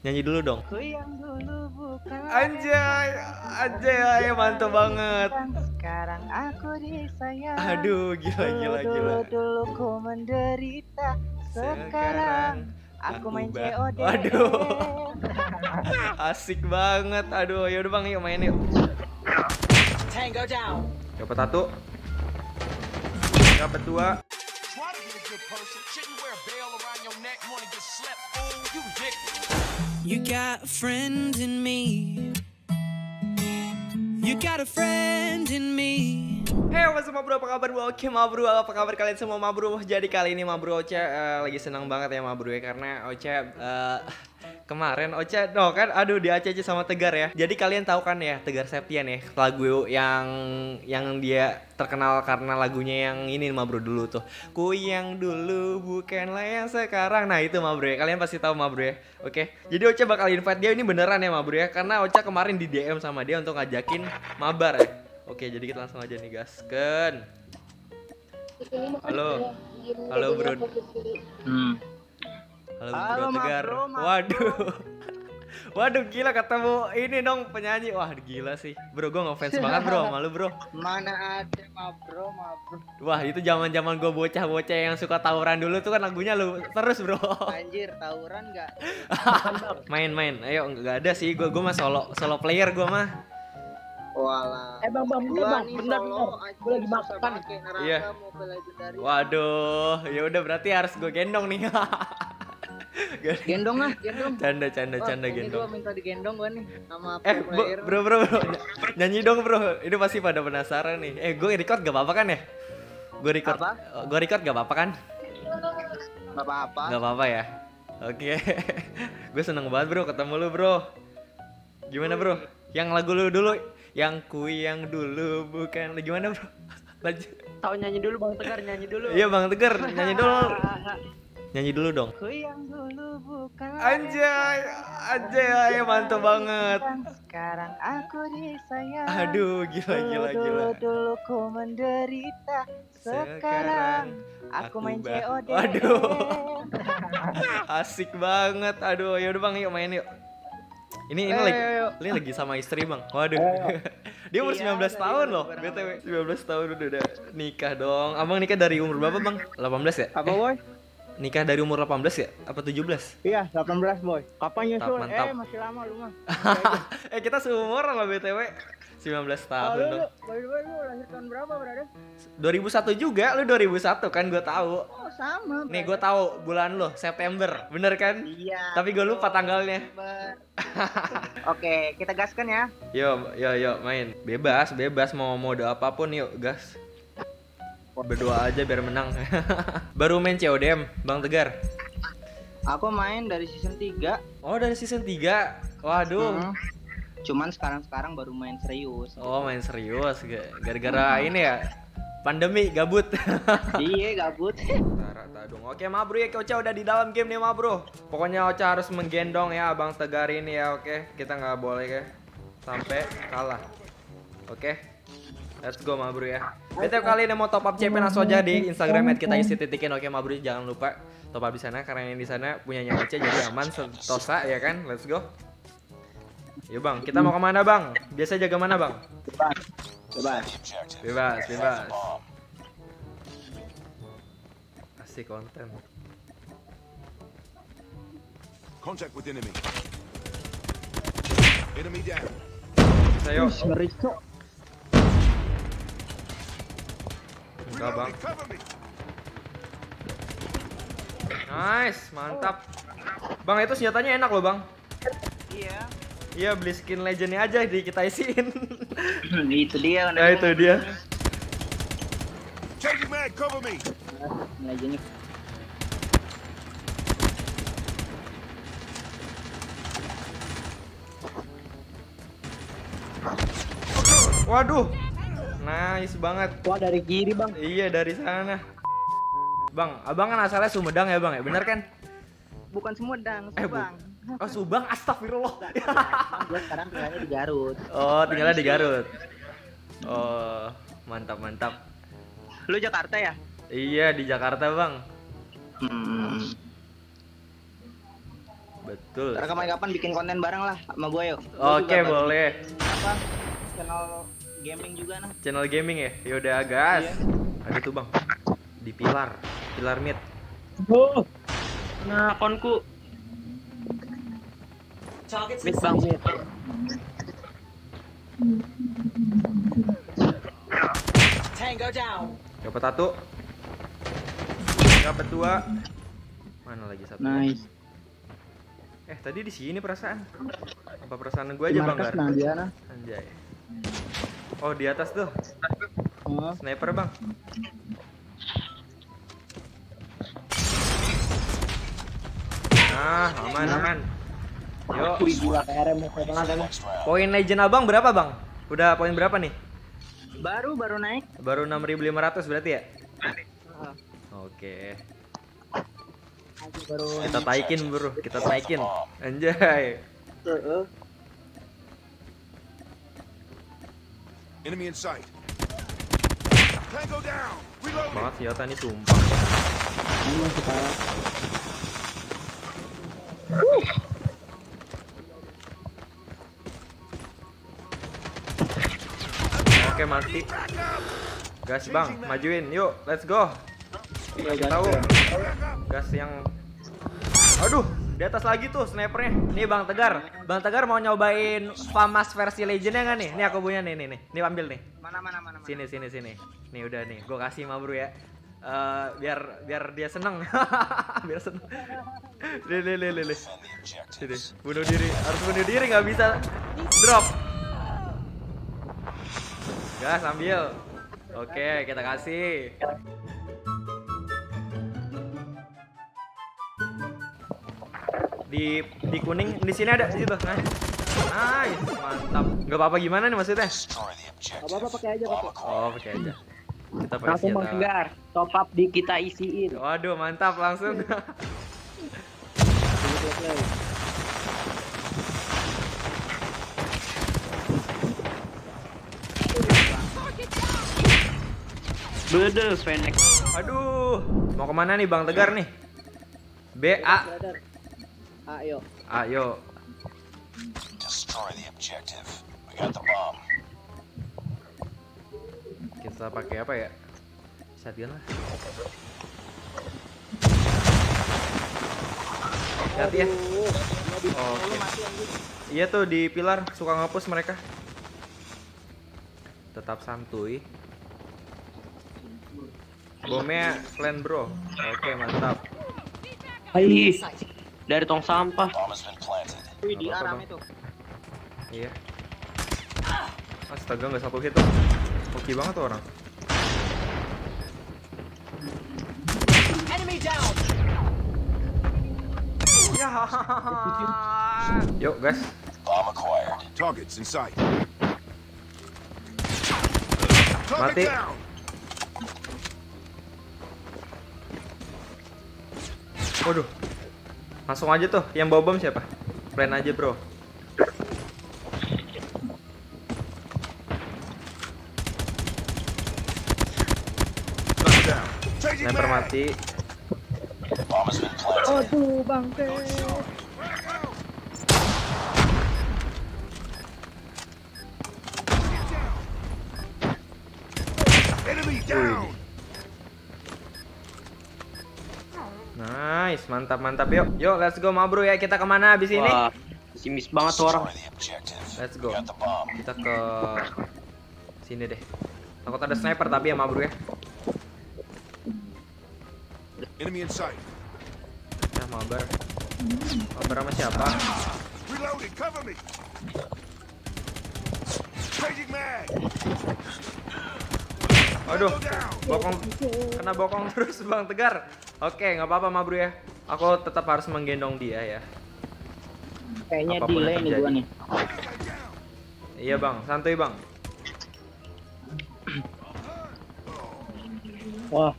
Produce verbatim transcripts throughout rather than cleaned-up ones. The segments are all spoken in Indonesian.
Nyanyi dulu dong. Ku yang dulu bukan Anjay, anjay, mantap banget. Sekarang aku disayang. Aduh, gila gila Dulu gila. dulu ku menderita. Sekarang aku main C O D. Aduh. Asik banget. Aduh, yaudah Bang, yuk main yuk. Tango down. Dapat satu. Dapat dua. You got a friend in me. You got a friend in me. Hey, what's up, bro? Apa kabar, bro? Oke, ma bro, apa kabar kalian semua, ma bro? Jadi kali ini ma bro Oce uh, lagi senang banget ya ma bro ya, karena Oce uh, kemarin Oce no kan aduh di A C C sama Tegar ya. Jadi kalian tahu kan ya Tegar Septian ya, lagu yang yang dia terkenal karena lagunya yang ini ma bro dulu tuh. Ku yang dulu bukanlah yang sekarang. Nah, itu ma bro ya. Kalian pasti tahu ma bro ya. Oke. Jadi Oce bakal invite dia ini beneran ya ma bro ya, karena Oce kemarin di D M sama dia untuk ngajakin mabar ya. Oke, jadi kita langsung aja nih gasken. Halo. Halo bro. Hmm. Halo, Halo, bro Ma Tegar. Bro, Ma Waduh. Waduh, gila ketemu ini dong penyanyi. Wah, gila sih. Bro, gue ngefans banget bro, malu bro. Mana ada ma bro, ma bro. Wah, itu zaman-zaman gue bocah-bocah yang suka tawuran dulu tuh kan lagunya lu terus bro. Anjir, tawuran nggak? Main-main. Ayo, nggak ada sih. Gue gue mah solo solo player gue mah. Walah. Eh bang bang, bentar bang, bentar bentar, gue lagi makan. Iya. Waduh, ya udah berarti harus gue gendong nih. Gendong ah, gendong. Canda canda Wah, canda ini gendong. gua minta digendong gua nih sama Eh bro, player. bro bro bro nyanyi dong bro, ini pasti pada penasaran nih. Eh gue record gak apa-apa kan ya? Gue record, Apa? gue record gak apa-apa kan? Gak apa-apa. Gak apa-apa ya. Oke, gue seneng banget bro ketemu lu bro. Gimana bro? Yang lagu lu dulu, yang ku yang dulu bukan, gimana bro? Lanjut. Tahu nyanyi dulu bang Tegar, nyanyi dulu. Iya bang Tegar, nyanyi dulu. Nyanyi dulu dong. Ku yang dulu bukan. Anjay, anjay, mantap banget. Sekarang aku disayang. Aduh, gila gila gila. Dulu dulu ku menderita. Sekarang aku main C O D. Aduh. Asik banget. Aduh, yaudah bang, yuk main yuk. Ini ini Ayo, lagi ayo, ayo. ini lagi sama istri bang. Waduh. Dia umur Iya, sembilan belas udah, tahun iya, loh. bareng B T W sembilan belas tahun udah, udah nikah dong. Abang nikah dari umur berapa bang? delapan belas ya? Apa boy? Nikah dari umur delapan belas ya? Apa tujuh belas? Iya, delapan belas boy. Kapan nyusul? Mantap. Eh, masih lama lu mah. Eh kita seumuran loh B T W. sembilan belas Oh, tahun lu, dong. lu, by the way, lu lahir tahun berapa, brother? dua ribu satu juga, lu dua ribu satu kan gue tahu. Oh, sama. Nih gue tahu bulan lo September, bener kan? Iya. Tapi gue lupa tanggalnya. Ber- Oke, kita gaskan ya. Yo, yo, yo, main. Bebas, bebas mau mode apapun yuk, gas. Berdoa aja biar menang. Baru main C O D M, Bang Tegar. Aku main dari season tiga. Oh, dari season tiga. Waduh. Hmm. Cuman sekarang-sekarang baru main serius. Oh, main serius. Gara-gara ini ya. Pandemi gabut. Iya, gabut. Tara, tadung. Oke, ma bro ya, Ocha udah di dalam game nih, ma bro. Pokoknya Ocha harus menggendong ya Bang Tegar ini ya, oke. Kita nggak boleh ya sampai kalah. Oke. Let's go ma bro ya. Betul kali ini mau top up C P langsung aja di Instagram at kita isi titikin, oke ma bro, jangan lupa top up di sana karena yang di sana punyanya Ocha jadi aman sentosa ya kan. Let's go. Yuk bang, kita mau kemana bang? Biasa jaga mana bang? Bebas. Bebas, bebas. Asik konten. Contact with enemy. Enemy down. Ayo. Ngeri, Cok. Enggak bang. Reloading, cover me. Nice, mantap. Bang itu senjatanya enak loh bang. Iya. Iya beli skin legendnya aja di kita isiin. Itu dia. Nah itu dia. Changing mag, cover me. Legendnya. Waduh, nice banget. Wah dari kiri bang. Iya dari sana. Bang, abang kan asalnya Sumedang ya bang ya, bener kan? Bukan Sumedang, Eh, bu- Subang. Oh Subang, astagfirullah. Gue sekarang tinggalnya di Garut. Oh tinggalnya di Garut. Oh mantap mantap. Lu Jakarta ya? Iya di Jakarta bang. Hmm. Betul. Ntar kapan-kapan bikin konten bareng lah sama gue yuk. Oke, boleh. Apa? Channel gaming juga nah. Channel gaming ya? Yaudah gas. Iya. Ada tuh bang. Di pilar. Pilar mid. Oh. Nah, konku. Mid bang, mid. Dapat satu. Dapat dua. Mana lagi satu? Nice. Eh tadi di sini perasaan. Apa perasaan gue aja bang? Gar? Nah dia nah. Anjay. Oh di atas tuh. Oh. Sniper bang. Nah aman aman. Yuk. Wih, gila K R M banget emang. Poin legend abang berapa bang? Udah poin berapa nih? Baru baru naik. Baru enam ribu lima ratus berarti ya? Ah, Oke. baru. Kita taikin bro, kita taikin. Anjay. Heeh. Enemy in sight. Tango down. Reloading. Banget senjata ini sumpah. Ini kita. Oke mati. Gas bang, majuin, yuk, let's go. Iya, Kasih tahu. Gas yang, aduh, di atas lagi tuh snipernya. Nih bang Tegar, bang Tegar mau nyobain FAMAS versi legendnya nggak nih? Nih aku punya nih, nih, nih, nih ambil nih. Mana mana mana. mana. Sini, sini, sini. Nih udah nih, gue kasih sama bro ya. Eh, biar biar dia seneng, biar seneng. Nih, nih, nih, nih, nih. Sini, bunuh diri, harus bunuh diri nggak bisa drop. Gas ambil. Oke, kita kasih. Di di kuning di sini ada di situ. Nah. Nice, mantap. Gak apa-apa gimana nih maksudnya? Apa-apa pakai aja, pakai. Oh, pakai aja. Kita pakai Langsung Bang senjata. Tegar, top up di kita isiin. Waduh, mantap langsung. Bede, Fennec. Aduh, mau kemana nih Bang Tegar nih? B A. Ayo. Ayo. Destroy the objective. We got the bomb. Kita pakai apa ya? Shotgun lah. Hati ya. Oke. Iya tuh di pilar suka ngapus mereka. Tetap santuy. Bomnya clan bro. Oke mantap. Hai. Dari tong sampah. Bomb has been planted. Wih, di Nggak apa-apa, aram Bang. itu. Iya. Astaga nggak satu hit tuh. Oke banget tuh orang. Ya. Yuk guys. Bomb acquired. Targets in sight. Mati. Target down. Waduh. Langsung aja tuh. Yang bawa bom siapa? Plan aja bro. Knock down. Changing Sniper mag. mati. Bomb has been planted. Aduh, bangke. Enemy down. Nice, mantap mantap yuk. Yuk, let's go ma bro ya. Kita kemana abis ini? Wah, simis banget tuh orang. Destroy the objective. Let's We go. got the bomb. Kita ke sini deh. Takut ada sniper tapi ya ma bro ya. Enemy in sight. Nah, mabar. Mabar sama siapa? Reloading. Cover me. Changing mag. Aduh, Tango down. bokong, kena bokong terus Bang Tegar. Oke, nggak apa-apa ma bro ya. Aku tetap harus menggendong dia ya. Kayaknya Apapun delay yang nih gua terjadi. nih. Iya bang, santuy bang. Wah,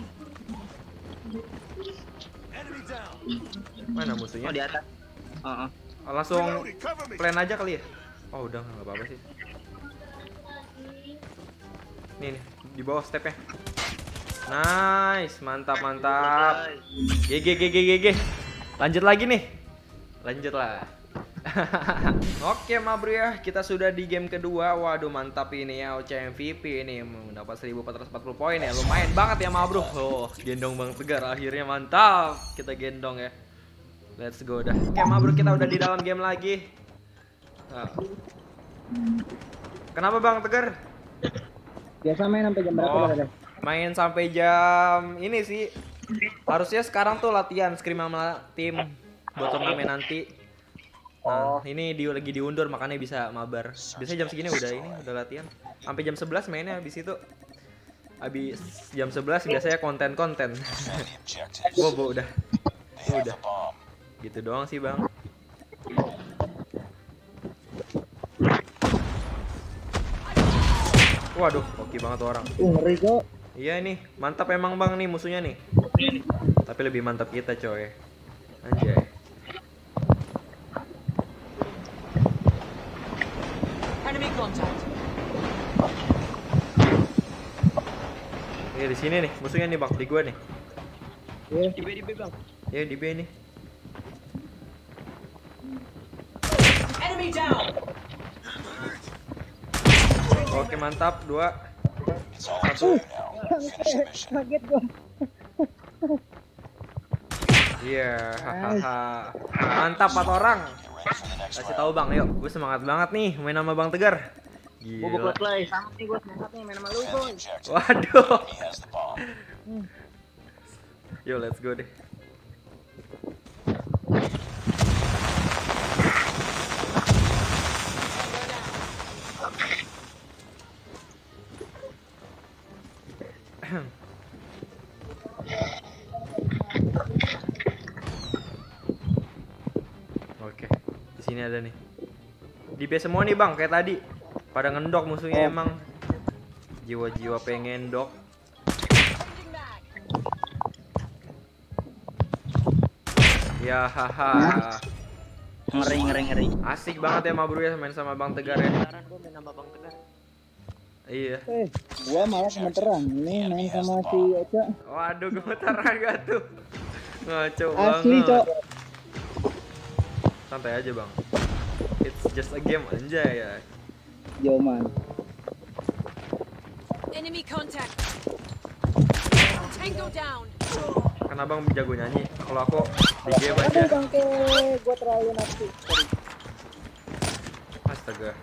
Enemy down. Mana Oh, musuhnya? di atas. Heeh. Oh, langsung Reloading. Cover me. plan aja kali ya. Oh udah nggak apa-apa sih. Nih, nih di bawah stepnya. Nice, mantap mantap. G G G G G G. Lanjut lagi nih. Lanjut lah. Oke ma bro ya, kita sudah di game kedua. Waduh mantap ini ya, O C M V P ini mendapat seribu empat ratus empat puluh poin ya. Lumayan banget ya ma bro. Oh, gendong Bang Tegar akhirnya, mantap. Kita gendong ya. Let's go dah. Oke ma bro, kita udah di dalam game lagi. Nah. Kenapa Bang Tegar? Biasa main sampai jam berapa? Oh, Dada? main sampai jam ini sih. Harusnya sekarang tuh latihan scrim sama tim buat turnamen nanti. Nah, ini di, lagi diundur makanya bisa mabar. Biasanya jam segini udah ini udah latihan. Sampai jam sebelas mainnya, habis itu habis jam sebelas biasanya konten-konten. Bobo udah. Udah. Gitu doang sih, Bang. Waduh, oke banget tuh orang. Uh, ngeri kok. Iya nih, mantap emang Bang nih musuhnya nih. Tapi lebih mantap kita, coy. Anjay. Enemy contact. Iya di sini nih, musuhnya nih Bang, di gua nih. Iya. Di B, di B bang. Iya di B nih. Enemy down. Oke mantap, dua. It's all up to you now. Finish the mission. Kaget gua. Iya, hahaha. Mantap empat orang. Get ready for the next Kasih round. tahu Bang, yuk. Gue semangat banget nih main sama Bang Tegar. Gua Gila. play sama nih gua semangat nih main sama lu, Defend the Boy. objective. Waduh. He has the bomb. Yo, let's go deh. Oke, di sini ada nih. Di B semua nih Bang, kayak tadi. Pada ngendok musuhnya emang. Jiwa-jiwa pengen dok. Ya haha. Ngeri ngeri ngeri. Asik banget ya Ma Bro ya main sama Bang Tegar ya. Sekarang gue main sama Bang Tegar. Iya. Eh, gua malah gemeteran. Nih main sama si Ocha. Waduh, gemeteran gak tuh? Ngaco Asli, banget. Cok. Santai aja Bang. It's just a game anjay ya. Joman. Enemy contact. Tango down. Kan Abang jago nyanyi. Kalau aku di game aja. Aduh bangke, gua terlalu nafsu. Sorry. Astaga.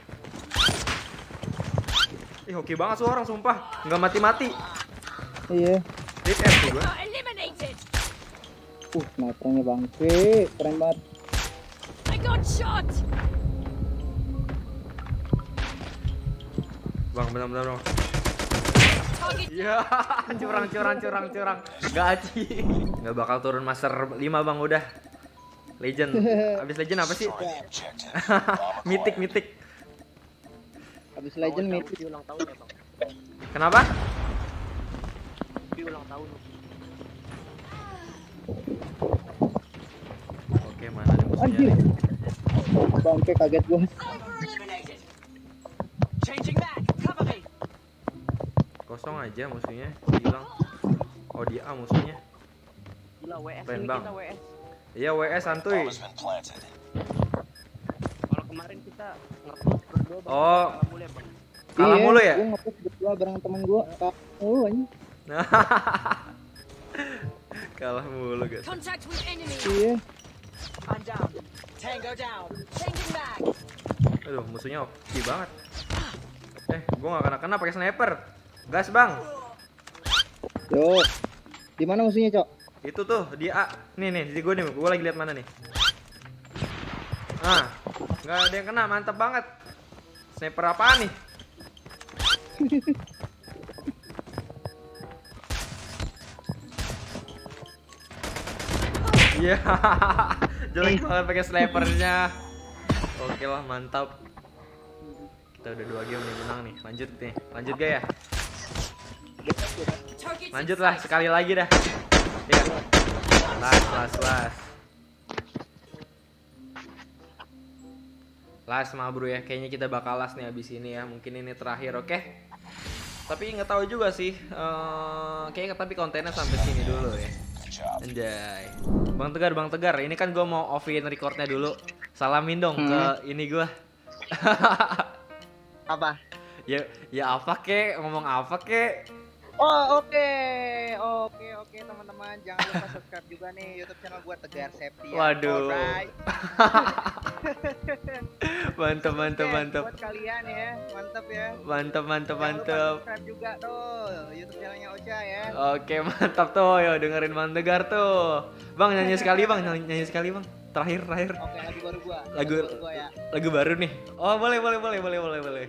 Ih, hoki banget tuh orang sumpah. Nggak mati-mati. Iya. Hit F tuh gua. Got eliminated. Uh, snipernya bangke, keren banget. I got shot. Bang, benar-benar Bang. Target. Ya, curang curang curang curang. Gaji. Nggak bakal turun master lima Bang udah. Legend. Abis legend apa sih? Destroy the objective. Bomb Mitik acquired. mitik. Habis legend Tahu, mid. tahu, di ulang tahun ya bang. Kenapa? Di ulang tahun. Oke, mana nih musuhnya Anjir. nih? Bangke kaget gua. Eliminated. Changing back. Cover me. Kosong aja musuhnya, hilang. Oh, dia A musuhnya. Gila W S Keren, ini Bang. kita W S. Iya, W S santuy. Bomb has been planted. Kalau kemarin kita nge-push berdua bang. Oh. Kalah mulu ya bang. Kalah Iya, mulu ya? Gua nge-push berdua bareng temen gua. Kalah mulu anjing. Kalah mulu guys. Contact with enemy. Iya. I'm down. Tango down. Changing back. Aduh, musuhnya oke banget. Eh, gua nggak kena kena pakai sniper. Gas bang. Yo. Di mana musuhnya, Cok? Itu tuh di A. Nih nih di gua nih. Gua lagi lihat mana nih. Ah, nggak ada yang kena. Mantap banget. Sniper apaan nih? Iya, jelek banget pakai snipernya. Oke lah, mantap. Kita udah dua game nih menang nih. Lanjut nih, lanjut gak ya? Target. Lanjut lah, sekali lagi dah. Ya. Las, las, las. Las mah bro ya, kayaknya kita bakal las nih abis ini ya. Mungkin ini terakhir, oke? Tapi nggak tahu juga sih. Eh, kayaknya tapi kontennya sampai sini dulu ya. the job. Anjay. Bang Tegar, Bang Tegar, ini kan gue mau offin recordnya dulu. Salamin dong Hmm. ke ini gue. Apa? Ya, ya apa kek? Ngomong apa kek? Oh oke, oke oke teman-teman, jangan lupa subscribe juga nih YouTube channel gue Tegar Septian. Waduh. Alright. Mantap, mantap, Oke, mantap. Buat kalian ya, mantap ya. Mantap, mantap, Jangan lupa mantap. subscribe juga tuh YouTube channelnya Ocha ya. Oke, mantap tuh. Yo, dengerin Bang Tegar tuh. Bang, nyanyi sekali, Bang. Nyanyi, nyanyi sekali, Bang. Terakhir, terakhir. Oke, lagu baru gua. Lagu- baru gua ya. Lagu baru nih. Oh, boleh, boleh, boleh, boleh, boleh, boleh.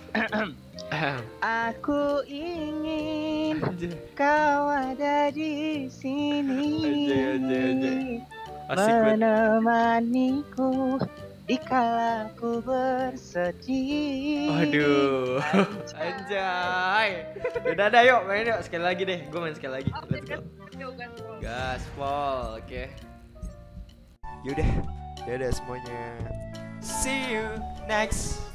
Aku ingin Anjay. kau ada di sini. Anjay, anjay, anjay. Asik banget. Menemaniku di kala ku bersedih. Waduh. Anjay. Udah ada yuk, main yuk sekali lagi deh. Gue main sekali lagi. Oke, Let's go. yuk, gaspol. Gaspol, oke. Yaudah, yaudah semuanya. See you next